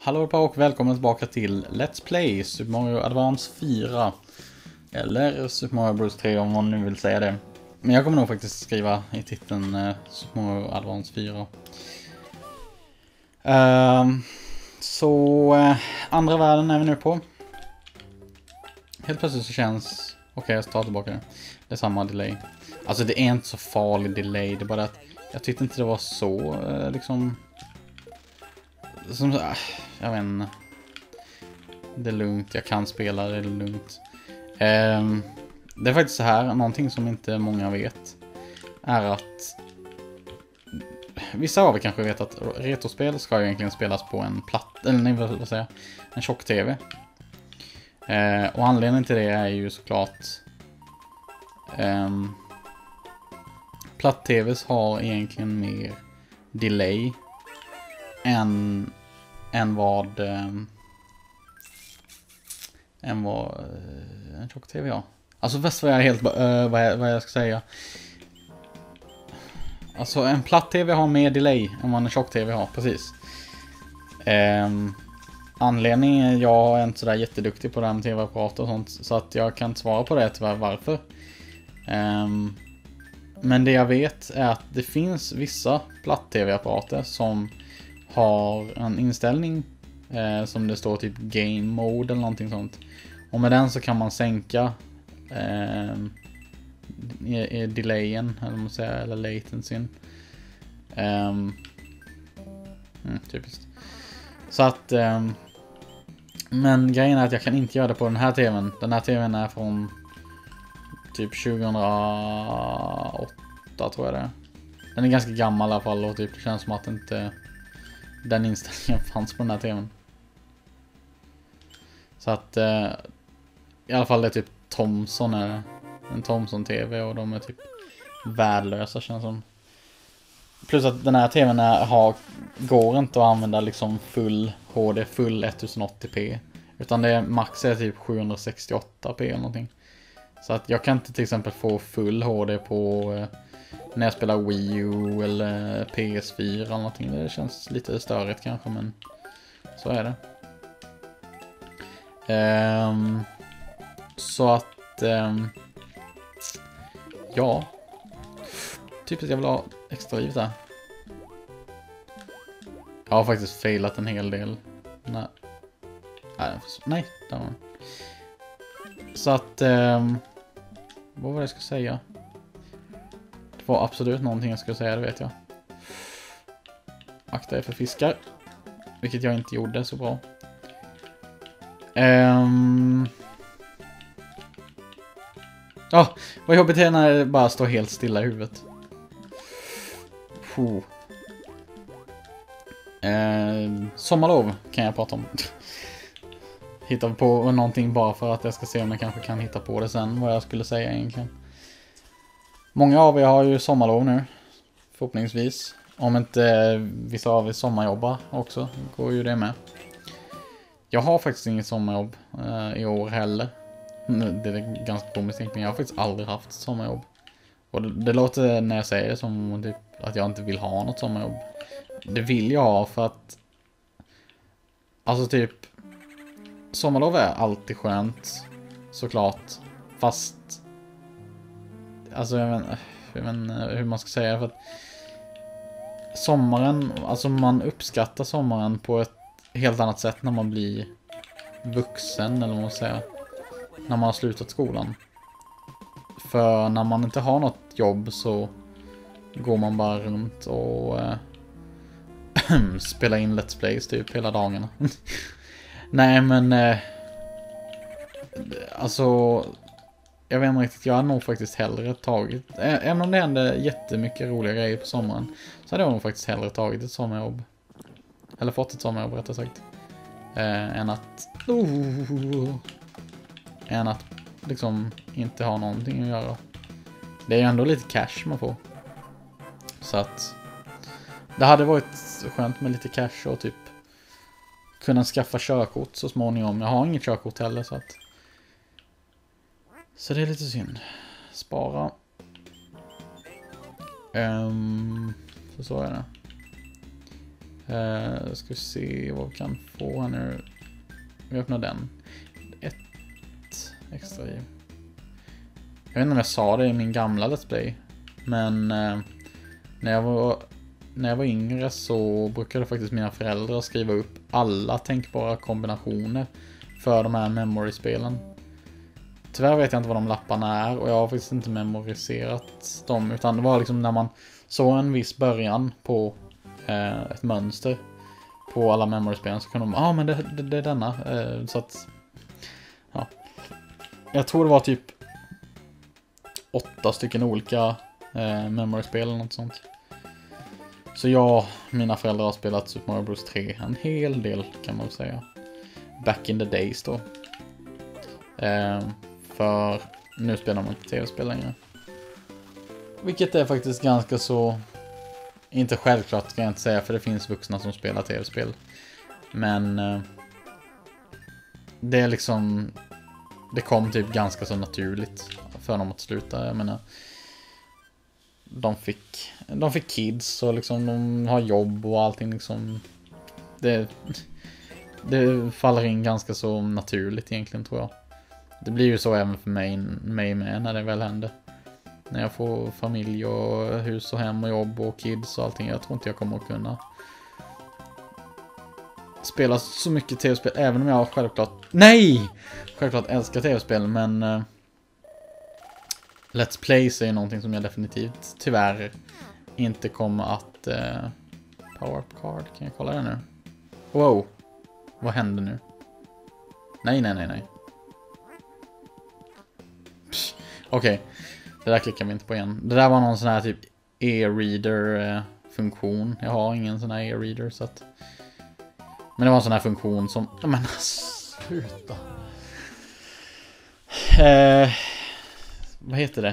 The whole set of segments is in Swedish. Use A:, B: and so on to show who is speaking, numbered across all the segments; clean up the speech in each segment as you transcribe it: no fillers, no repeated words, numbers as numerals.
A: Hallå och välkommen tillbaka till Let's Play Super Mario Advance 4. Eller Super Mario Bros 3 om man nu vill säga det. Men jag kommer nog faktiskt skriva i titeln Super Mario Advance 4. Andra världen är vi nu på. Helt plötsligt så känns... Okej, jag tar tillbaka det. Det är samma delay. Alltså det är inte så farlig delay. Det är bara att jag tyckte inte det var så liksom... Jag vet inte. Det är lugnt, jag kan spela, det är lugnt. Det är faktiskt så här, någonting som inte många vet är att vissa av er kanske vet att retrospel ska ju egentligen spelas på en en tjock-tv. Och anledningen till det är ju såklart platt-tvs har egentligen mer delay än vad en tjock-tv har. Alltså först var jag helt vad jag ska säga. Alltså en platt-tv har mer delay än vad en tjock-tv har, precis. Anledningen är jag är inte sådär jätteduktig på det här med tv-apparater och sånt, så att jag kan inte svara på det tyvärr varför. Men det jag vet är att det finns vissa platt-tv-apparater som har en inställning som det står typ game mode eller någonting sånt. Och med den så kan man sänka delayen eller man säger, eller latencyn. Typiskt. Så att men grejen är att jag kan inte göra det på den här tvn. Den här tvn är från typ 2008 tror jag det är. Den är ganska gammal i alla fall och typ det känns som att inte den inställningen fanns på den här tvn. Så att i alla fall det är typ Thomson är en Thomson TV och de är typ värdelösa känns som. Plus att den här tvn går inte att använda liksom full HD, full 1080p. Utan det är max är typ 768p eller någonting. Så att jag kan inte till exempel få full HD på när jag spelar Wii U eller PS4 eller någonting. Det känns lite störigt kanske, men så är det. Så att ja, typ att jag vill ha extra liv där. Jag har faktiskt failat en hel del. Nej, där var den. Så att vad var det jag skulle säga? Det var absolut någonting jag skulle säga, det vet jag. Akta er för fiskar. Vilket jag inte gjorde så bra. Vad jobbigt är när det bara står helt stilla i huvudet. Sommarlov kan jag prata om. Hitta på någonting bara för att jag ska se om jag kanske kan hitta på det sen, vad jag skulle säga egentligen. Många av er har ju sommarlov nu, förhoppningsvis. Om inte vissa av er sommarjobbar också, går ju det med. Jag har faktiskt inget sommarjobb i år heller. Det är ganska komiskt egentligen. Jag har faktiskt aldrig haft sommarjobb. Och det låter när jag säger det som typ att jag inte vill ha något sommarjobb. Det vill jag ha för att alltså typ sommarlov är alltid skönt såklart, fast alltså jag vet inte hur man ska säga, för att sommaren, alltså man uppskattar sommaren på ett helt annat sätt när man blir vuxen, eller vad man säger, när man har slutat skolan. För när man inte har något jobb så går man bara runt och spelar in Let's Plays typ hela dagarna. Nej men alltså jag vet inte riktigt, jag har nog faktiskt hellre tagit, även om det händer jättemycket roliga grejer på sommaren, så hade jag nog faktiskt hellre tagit ett sommarjobb, eller fått ett sommarjobb rättare sagt, än att liksom inte ha någonting att göra. Det är ju ändå lite cash man får, så att det hade varit skönt med lite cash och typ kunna skaffa körkort så småningom. Jag har inget körkort heller, så det är lite synd. Spara. Så är det. Ska vi se vad vi kan få här nu. Vi öppnar den. Ett extra liv. Jag vet inte om jag sa det i min gamla Let's Play. Men när jag var yngre så brukade faktiskt mina föräldrar skriva upp alla tänkbara kombinationer för de här memory-spelen. Tyvärr vet jag inte vad de lapparna är och jag har faktiskt inte memoriserat dem, utan det var liksom när man såg en viss början på ett mönster på alla memory-spelen så kunde de, men det är denna. Så att, ja. Jag tror det var typ 8 stycken olika memory-spel eller något sånt. Så mina föräldrar har spelat Super Mario Bros 3 en hel del kan man väl säga. Back in the days då. För nu spelar man inte tv-spel längre. Vilket är faktiskt ganska så... Inte självklart ska jag inte säga, för det finns vuxna som spelar tv-spel. Men det är liksom... Det kom typ ganska så naturligt för dem att sluta. Jag menar... De fick kids och liksom de har jobb och allting liksom. Det faller in ganska så naturligt egentligen, tror jag. Det blir ju så även för mig med när det väl händer. När jag får familj och hus och hem och jobb och kids och allting. Jag tror inte jag kommer att kunna spela så mycket tv-spel, även om jag självklart älskar tv-spel, men Let's Plays är någonting som jag definitivt tyvärr inte kommer att power up card. Kan jag kolla det nu? Wow. Vad händer nu? Nej. Okej. Det där klickar vi inte på igen. Det där var någon sån här typ e-reader funktion. Jag har ingen sån här e-reader så att... Men det var en sån här funktion som... Men sluta. Vad heter det?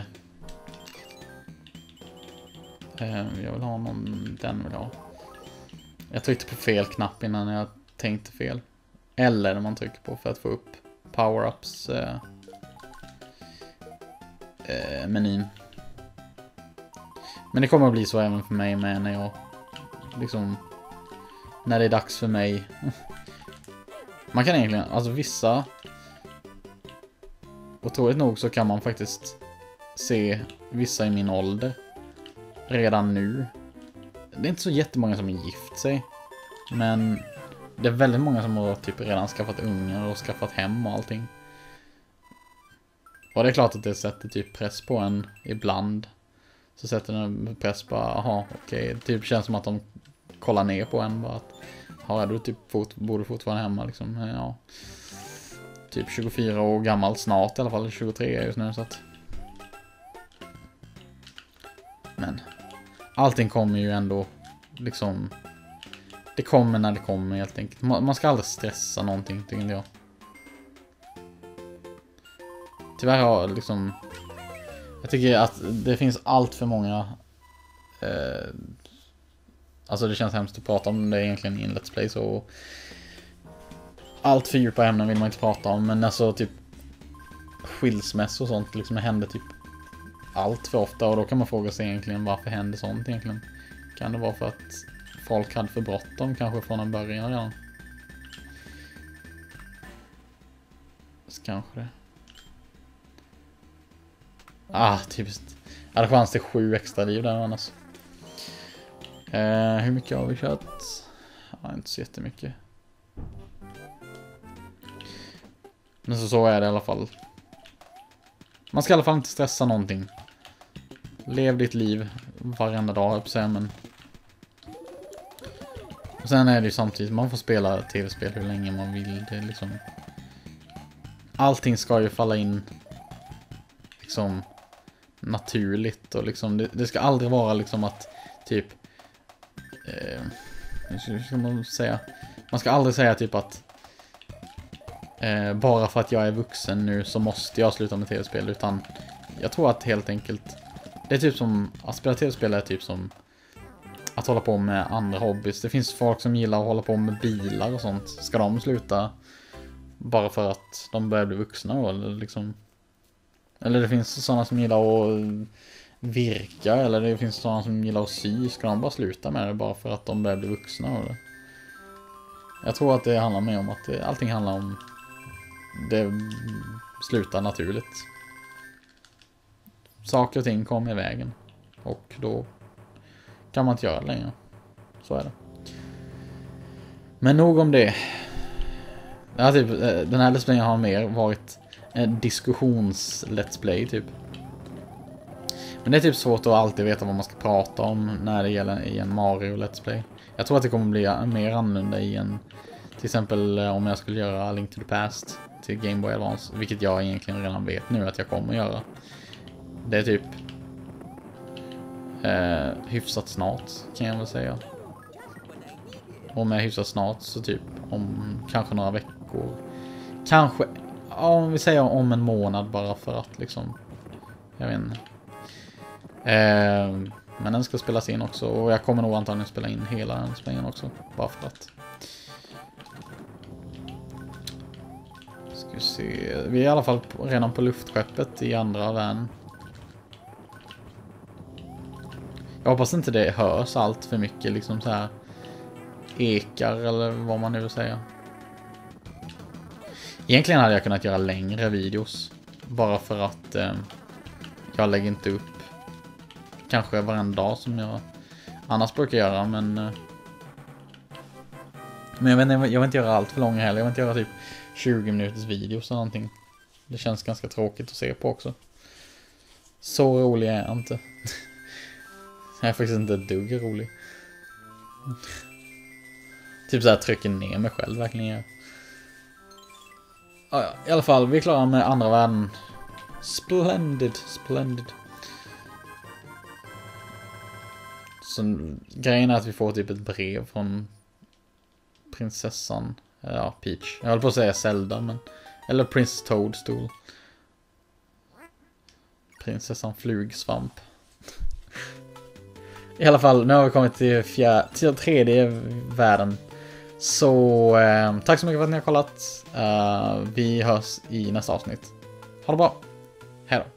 A: Jag vill ha någon... Den vill jag ha. Jag tryckte på fel knapp innan jag tänkte fel. Eller när man trycker på för att få upp power-ups menyn. Men det kommer att bli så även för mig med när jag liksom... När det är dags för mig. Man kan egentligen... Alltså vissa... Otroligt nog så kan man faktiskt se vissa i min ålder redan nu. Det är inte så jättemånga som har gift sig. Men det är väldigt många som har typ redan skaffat ungar och skaffat hem och allting. Och det är klart att det sätter typ press på en ibland. Så sätter den press på, okej. Typ känns som att de kollar ner på en bara att har du typ borde fortfarande hemma liksom. Ja. Typ 24 år gammal snart i alla fall, 23 just nu så att... Men allting kommer ju ändå liksom... Det kommer när det kommer helt enkelt. Man ska aldrig stressa någonting, tycker jag. Tyvärr har liksom... Jag tycker att det finns allt för många... Alltså det känns hemskt att prata om det egentligen i en Let's Play så... Allt för djupa ämnen vill man inte prata om, men alltså typ skilsmäss och sånt liksom händer typ allt för ofta, och då kan man fråga sig egentligen varför händer sånt egentligen. Kan det vara för att folk hade för bråttom kanske från en början redan? Kanske det. Typiskt. Jag hade chans till 7 extra liv där annars. Hur mycket har vi kört? Inte så jättemycket. Men så är det i alla fall. Man ska i alla fall inte stressa någonting. Lev ditt liv varenda dag, men... Och sen är det ju samtidigt, man får spela tv-spel hur länge man vill. Det är liksom... Allting ska ju falla in liksom naturligt och liksom, det ska aldrig vara liksom att typ hur ska man säga? Man ska aldrig säga typ att bara för att jag är vuxen nu så måste jag sluta med tv-spel, utan jag tror att helt enkelt det är typ som att spela tv-spel är typ som att hålla på med andra hobbys. Det finns folk som gillar att hålla på med bilar och sånt. Ska de sluta bara för att de börjar bli vuxna då, eller liksom? Eller det finns sådana som gillar att virka, eller det finns sådana som gillar att sy. Ska de bara sluta med det bara för att de börjar bli vuxna då? Jag tror att det handlar mer om att allting handlar om det slutar naturligt. Saker och ting kommer i vägen. Och då kan man inte göra det längre. Så är det. Men nog om det. Ja, typ, den här Let's Play har mer varit en diskussions-Let's Play typ. Men det är typ svårt att alltid veta vad man ska prata om när det gäller i en Mario Let's Play. Jag tror att det kommer bli mer annorlunda i en, till exempel om jag skulle göra Link to the Past till Game Boy Advance, vilket jag egentligen redan vet nu att jag kommer göra. Det är typ hyfsat snart kan jag väl säga. Och med hyfsat snart så typ om kanske några veckor. Kanske, om vi säger om en månad bara för att liksom, jag vet inte. Men den ska spelas in också. Och jag kommer nog antagligen spela in hela den spelningen också. Bara för att. Ska vi se. Vi är i alla fall redan på luftskeppet i andra världen. Jag hoppas inte det hörs allt för mycket. Liksom så här ekar eller vad man nu vill säga. Egentligen hade jag kunnat göra längre videos. Bara för att jag lägger inte upp kanske varenda dag som jag annars brukar göra, men jag vill inte göra allt för långa heller. Jag vill inte göra typ 20 minuters videos eller någonting. Det känns ganska tråkigt att se på också. Så rolig är jag inte. Jag är faktiskt inte ett dugg rolig. Typ så här trycker ner mig själv verkligen. Ja, i alla fall, vi är klara med andra världen. Splendid. Så grejen är att vi får typ ett brev från prinsessan. Ja, Peach. Jag höll på att säga Zelda, men eller Princess Toadstool. Prinsessan Flugsvamp. I alla fall, nu har vi kommit till tredje världen. Så tack så mycket för att ni har kollat. Vi hörs i nästa avsnitt. Ha det bra. Hej då.